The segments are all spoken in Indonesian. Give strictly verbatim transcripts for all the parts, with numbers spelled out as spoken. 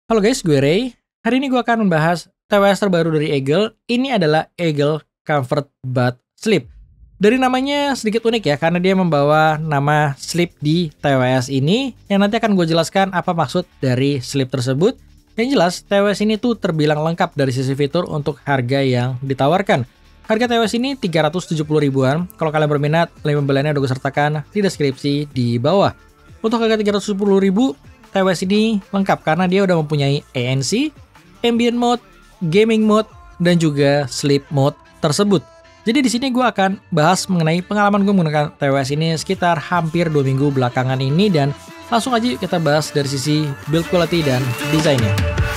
Halo guys, gue Ray. Hari ini gue akan membahas T W S terbaru dari Eagle. Ini adalah Eagle Comfort Bud Sleep. Dari namanya sedikit unik ya, karena dia membawa nama Sleep di T W S ini. Yang nanti akan gue jelaskan apa maksud dari Sleep tersebut. Yang jelas, T W S ini tuh terbilang lengkap dari sisi fitur untuk harga yang ditawarkan. Harga T W S ini tiga ratus tujuh puluh ribuan. Kalau kalian berminat, link pembeliannya udah gue sertakan di deskripsi di bawah. Untuk harga tiga ratus tujuh puluh ribu, T W S ini lengkap karena dia udah mempunyai A N C, Ambient Mode, Gaming Mode, dan juga Sleep Mode tersebut. Jadi di sini gue akan bahas mengenai pengalaman gue menggunakan T W S ini sekitar hampir dua minggu belakangan ini, dan langsung aja kita bahas dari sisi build quality dan desainnya.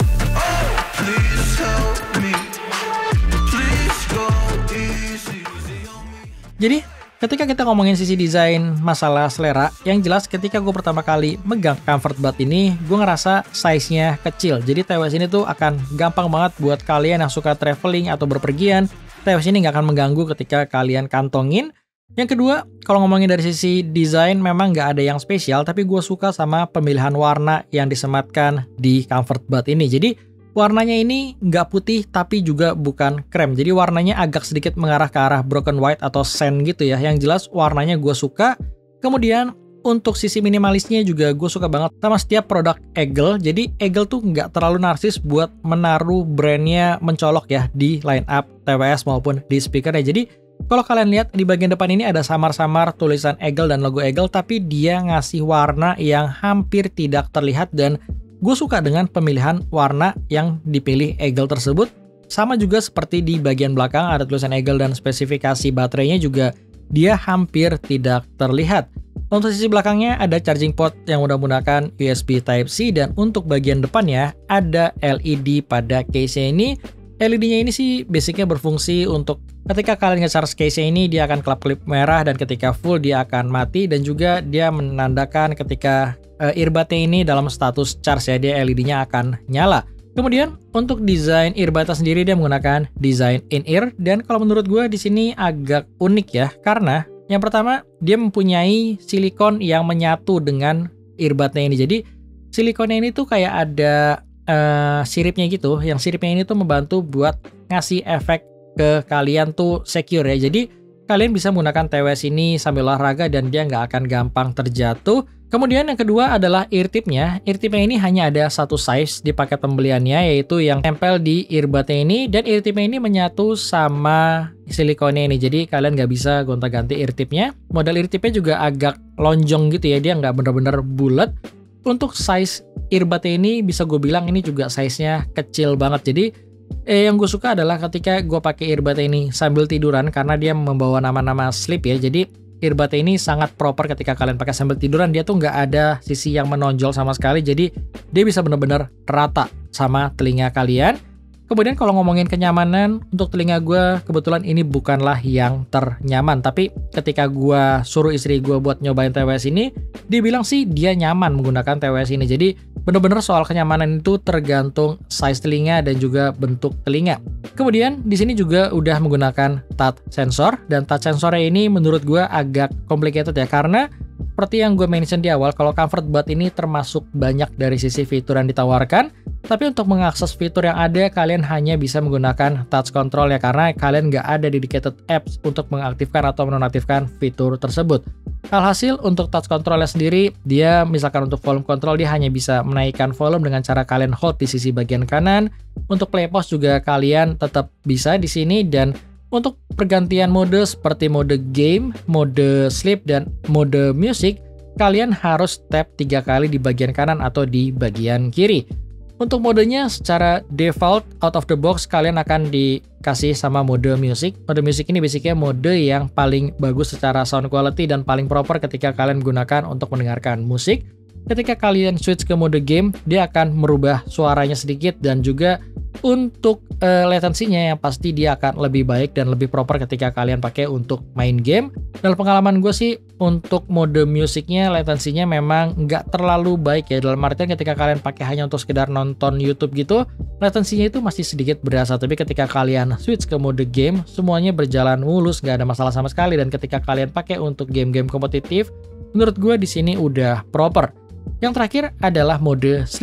Jadi ketika kita ngomongin sisi desain masalah selera, yang jelas ketika gue pertama kali megang Comfort Bud ini, gue ngerasa size-nya kecil. Jadi T W S ini tuh akan gampang banget buat kalian yang suka traveling atau berpergian. T W S ini nggak akan mengganggu ketika kalian kantongin. Yang kedua, kalau ngomongin dari sisi desain, memang nggak ada yang spesial, tapi gue suka sama pemilihan warna yang disematkan di Comfort Bud ini. Jadi warnanya ini nggak putih tapi juga bukan krem. Jadi warnanya agak sedikit mengarah ke arah broken white atau sand gitu ya. Yang jelas warnanya gue suka. Kemudian untuk sisi minimalisnya juga gue suka banget sama setiap produk Eagle. Jadi Eagle tuh nggak terlalu narsis buat menaruh brandnya mencolok ya di line up T W S maupun di speakernya. Jadi kalau kalian lihat di bagian depan ini ada samar-samar tulisan Eagle dan logo Eagle, tapi dia ngasih warna yang hampir tidak terlihat, dan gue suka dengan pemilihan warna yang dipilih Eagle tersebut. Sama juga seperti di bagian belakang ada tulisan Eagle dan spesifikasi baterainya juga dia hampir tidak terlihat. Untuk sisi belakangnya ada charging port yang udah menggunakan U S B Type-C, dan untuk bagian depannya ada L E D pada case-nya ini. L E D-nya ini sih basicnya berfungsi untuk ketika kalian nge-charge case-nya ini dia akan kelap-kelip merah, dan ketika full dia akan mati, dan juga dia menandakan ketika uh, earbud-nya ini dalam status charge ya, dia L E D-nya akan nyala. Kemudian untuk desain earbud sendiri dia menggunakan desain in-ear, dan kalau menurut gue di sini agak unik ya, karena yang pertama dia mempunyai silikon yang menyatu dengan earbud-nya ini. Jadi silikonnya ini tuh kayak ada uh, siripnya gitu, yang siripnya ini tuh membantu buat ngasih efek ke kalian tuh secure ya. Jadi kalian bisa menggunakan T W S ini sambil olahraga dan dia nggak akan gampang terjatuh. Kemudian yang kedua adalah ear tip-nya. Ear tip-nya ini hanya ada satu size di paket pembeliannya, yaitu yang tempel di earbud-nya ini, dan ear tip-nya ini menyatu sama silikonnya ini. Jadi kalian nggak bisa gonta-ganti ear tip-nya. Model ear tip-nya juga agak lonjong gitu ya, dia nggak bener-bener bulat. Untuk size earbud-nya ini bisa gue bilang ini juga size-nya kecil banget. Jadi Eh, yang gue suka adalah ketika gue pakai earbud ini sambil tiduran, karena dia membawa nama-nama sleep ya. Jadi earbud ini sangat proper ketika kalian pakai sambil tiduran. Dia tuh nggak ada sisi yang menonjol sama sekali. Jadi dia bisa bener-bener rata sama telinga kalian. Kemudian kalau ngomongin kenyamanan, untuk telinga gue kebetulan ini bukanlah yang ternyaman. Tapi ketika gue suruh istri gue buat nyobain T W S ini, dia bilang sih dia nyaman menggunakan T W S ini. Jadi bener-bener soal kenyamanan itu tergantung size telinga dan juga bentuk telinga. Kemudian di sini juga udah menggunakan touch sensor, dan touch sensornya ini menurut gue agak complicated ya, karena seperti yang gue mention di awal, kalau Comfort Bud ini termasuk banyak dari sisi fitur yang ditawarkan, tapi untuk mengakses fitur yang ada kalian hanya bisa menggunakan touch control ya, karena kalian nggak ada dedicated apps untuk mengaktifkan atau menonaktifkan fitur tersebut. Alhasil untuk touch controlnya sendiri, dia misalkan untuk volume control dia hanya bisa menaikkan volume dengan cara kalian hold di sisi bagian kanan. Untuk play pause juga kalian tetap bisa di sini, dan untuk pergantian mode seperti mode game, mode sleep, dan mode music, kalian harus tap tiga kali di bagian kanan atau di bagian kiri. Untuk modenya secara default out of the box kalian akan dikasih sama mode music. Mode music ini basicnya mode yang paling bagus secara sound quality dan paling proper ketika kalian gunakan untuk mendengarkan musik. Ketika kalian switch ke mode game, dia akan merubah suaranya sedikit, dan juga untuk uh, latensinya yang pasti dia akan lebih baik dan lebih proper ketika kalian pakai untuk main game. Dalam pengalaman gue sih untuk mode musiknya latensinya memang nggak terlalu baik ya, dalam artian ketika kalian pakai hanya untuk sekedar nonton YouTube gitu, latensinya itu masih sedikit berasa. Tapi ketika kalian switch ke mode game, semuanya berjalan mulus, nggak ada masalah sama sekali. Dan ketika kalian pakai untuk game-game kompetitif, menurut gue di sini udah proper. Yang terakhir adalah mode sleep.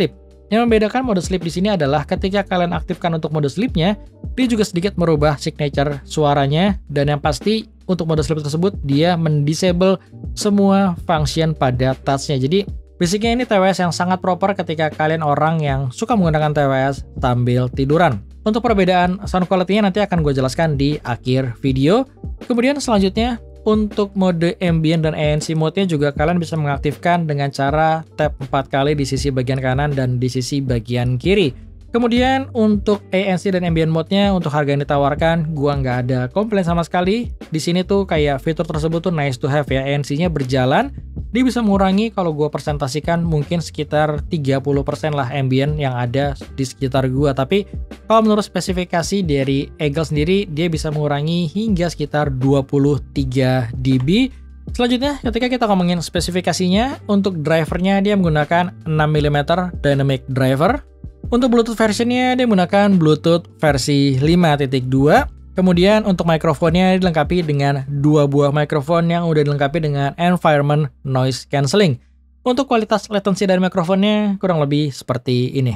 Yang membedakan mode sleep di sini adalah ketika kalian aktifkan untuk mode sleepnya, dia juga sedikit merubah signature suaranya, dan yang pasti untuk mode sleep tersebut dia mendisable semua function pada touch-nya. Jadi basicnya ini T W S yang sangat proper ketika kalian orang yang suka menggunakan T W S sambil tiduran. Untuk perbedaan sound quality-nya nanti akan gue jelaskan di akhir video. Kemudian selanjutnya, untuk mode ambient dan A N C mode-nya juga kalian bisa mengaktifkan dengan cara tap empat kali di sisi bagian kanan dan di sisi bagian kiri. Kemudian untuk A N C dan ambient mode-nya untuk harga yang ditawarkan, gua nggak ada komplain sama sekali. Di sini tuh kayak fitur tersebut tuh nice to have ya, A N C-nya berjalan. Dia bisa mengurangi kalau gua presentasikan mungkin sekitar tiga puluh persen lah ambient yang ada di sekitar gua. Tapi kalau menurut spesifikasi dari Eagle sendiri, dia bisa mengurangi hingga sekitar dua puluh tiga decibel. Selanjutnya, ketika kita ngomongin spesifikasinya, untuk drivernya dia menggunakan enam milimeter dynamic driver. Untuk Bluetooth versionnya dia menggunakan Bluetooth versi lima titik dua. Kemudian untuk mikrofonnya dilengkapi dengan dua buah mikrofon yang udah dilengkapi dengan environment noise cancelling. Untuk kualitas latency dari mikrofonnya kurang lebih seperti ini.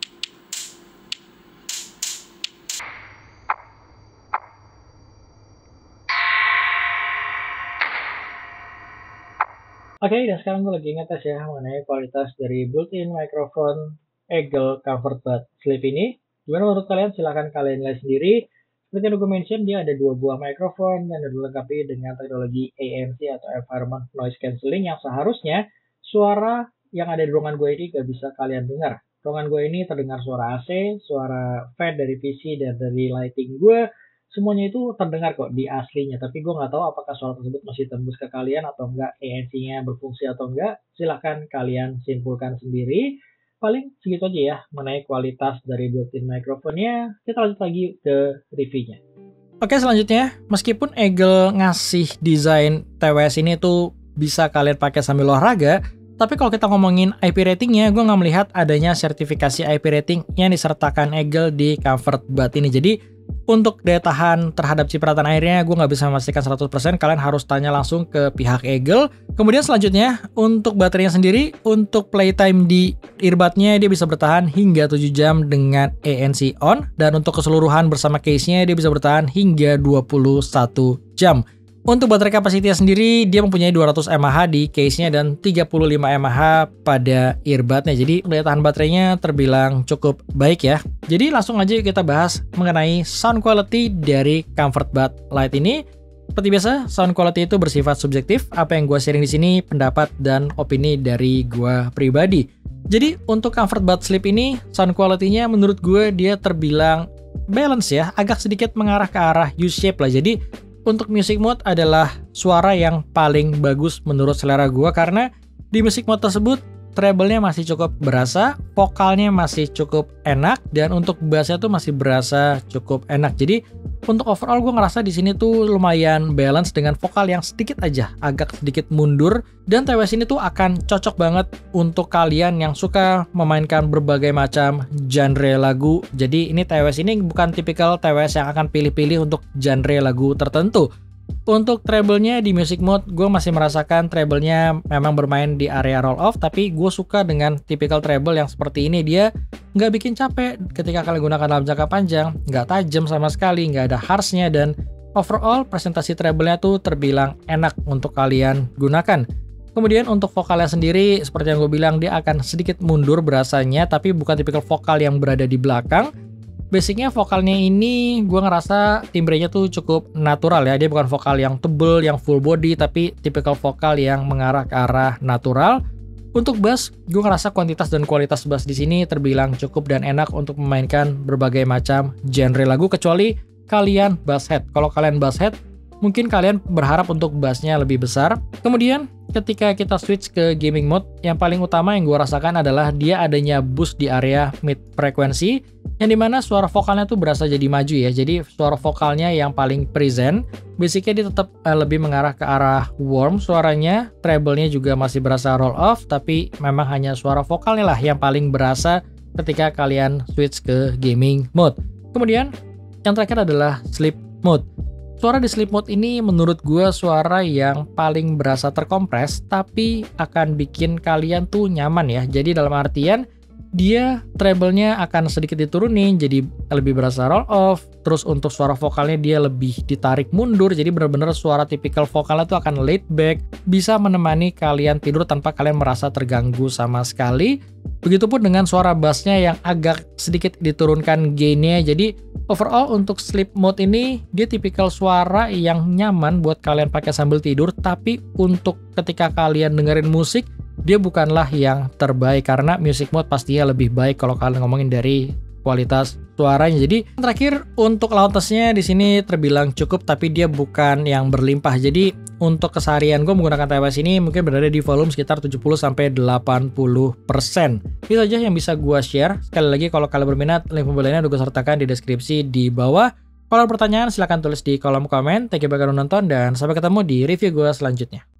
Oke, okay, dan sekarang gue lagi ngetes ya mengenai kualitas dari built-in microphone Eagle ComfortBuds Sleep ini. Gimana menurut kalian? Silahkan kalian lihat sendiri. Seperti yang gue mention, dia ada dua buah mikrofon dan dilengkapi dengan teknologi A N C atau Environment Noise Cancelling yang seharusnya suara yang ada di ruangan gue ini gak bisa kalian dengar. Ruangan gue ini terdengar suara A C, suara fan dari P C dan dari lighting gue. Semuanya itu terdengar kok di aslinya, tapi gue nggak tahu apakah suara tersebut masih tembus ke kalian atau enggak, A N C-nya berfungsi atau enggak. Silahkan kalian simpulkan sendiri. Paling segitu aja ya mengenai kualitas dari built-in microphone-nya. Kita lanjut lagi ke reviewnya. Oke, selanjutnya, meskipun Eagle ngasih desain T W S ini tuh bisa kalian pakai sambil olahraga, tapi kalau kita ngomongin I P ratingnya, gue nggak melihat adanya sertifikasi I P rating yang disertakan Eagle di ComfortBuds ini. Jadi untuk daya tahan terhadap cipratan airnya, gue nggak bisa memastikan seratus persen, kalian harus tanya langsung ke pihak Eagle. Kemudian selanjutnya, untuk baterainya sendiri, untuk playtime di earbudnya dia bisa bertahan hingga tujuh jam dengan A N C on, dan untuk keseluruhan bersama case-nya dia bisa bertahan hingga dua puluh satu jam. Untuk baterai kapasitinya sendiri, dia mempunyai dua ratus mAh di case-nya dan tiga puluh lima mAh pada earbud-nya. Jadi daya tahan baterainya terbilang cukup baik ya. Jadi langsung aja kita bahas mengenai sound quality dari ComfortBuds Lite ini. Seperti biasa, sound quality itu bersifat subjektif. Apa yang gue sharing di sini pendapat dan opini dari gue pribadi. Jadi untuk ComfortBuds Sleep ini, sound quality-nya menurut gue dia terbilang balance ya, agak sedikit mengarah ke arah U-shape lah. Jadi untuk music mode adalah suara yang paling bagus menurut selera gue, karena di music mode tersebut treble-nya masih cukup berasa, vokalnya masih cukup enak, dan untuk bass-nya tuh masih berasa cukup enak. Jadi untuk overall gue ngerasa di sini tuh lumayan balance dengan vokal yang sedikit aja agak sedikit mundur, dan T W S ini tuh akan cocok banget untuk kalian yang suka memainkan berbagai macam genre lagu. Jadi ini T W S ini bukan tipikal T W S yang akan pilih-pilih untuk genre lagu tertentu. Untuk treble-nya di music mode, gue masih merasakan treble-nya memang bermain di area roll off, tapi gue suka dengan tipikal treble yang seperti ini. Dia nggak bikin capek ketika kalian gunakan dalam jangka panjang, nggak tajam sama sekali, nggak ada harsh-nya, dan overall presentasi treble-nya tuh terbilang enak untuk kalian gunakan. Kemudian untuk vokalnya sendiri, seperti yang gue bilang, dia akan sedikit mundur berasanya, tapi bukan tipikal vokal yang berada di belakang. Basicnya vokalnya ini gue ngerasa timbrenya tuh cukup natural ya. Dia bukan vokal yang tebel, yang full body, tapi tipikal vokal yang mengarah ke arah natural. Untuk bass, gue ngerasa kuantitas dan kualitas bass di sini terbilang cukup dan enak untuk memainkan berbagai macam genre lagu, kecuali kalian bass head. Kalau kalian bass head, mungkin kalian berharap untuk bassnya lebih besar. Kemudian ketika kita switch ke gaming mode, yang paling utama yang gue rasakan adalah dia adanya boost di area mid frekuensi, yang dimana suara vokalnya tuh berasa jadi maju ya. Jadi suara vokalnya yang paling present, basicnya dia tetap uh, lebih mengarah ke arah warm suaranya. Treble-nya juga masih berasa roll off, tapi memang hanya suara vokalnya lah yang paling berasa ketika kalian switch ke gaming mode. Kemudian yang terakhir adalah sleep mode. Suara di sleep mode ini menurut gue suara yang paling berasa terkompres, tapi akan bikin kalian tuh nyaman ya. Jadi dalam artian dia treble-nya akan sedikit diturunin jadi lebih berasa roll off. Terus untuk suara vokalnya dia lebih ditarik mundur, jadi benar-benar suara tipikal vokalnya tuh akan laid back, bisa menemani kalian tidur tanpa kalian merasa terganggu sama sekali. Begitupun dengan suara bassnya yang agak sedikit diturunkan gainnya. Jadi overall untuk sleep mode ini dia tipikal suara yang nyaman buat kalian pakai sambil tidur, tapi untuk ketika kalian dengerin musik dia bukanlah yang terbaik karena music mode pastinya lebih baik kalau kalian ngomongin dari kualitas suaranya. Jadi terakhir untuk loudness-nya di sini terbilang cukup, tapi dia bukan yang berlimpah. Jadi untuk keseharian gue menggunakan T W S ini mungkin berada di volume sekitar tujuh puluh sampai delapan puluh persen. Itu aja yang bisa gue share. Sekali lagi kalau kalian berminat, link pembeliannya udah gue sertakan di deskripsi di bawah. Kalau ada pertanyaan silahkan tulis di kolom komen. Thank you bagi yang nonton dan sampai ketemu di review gue selanjutnya.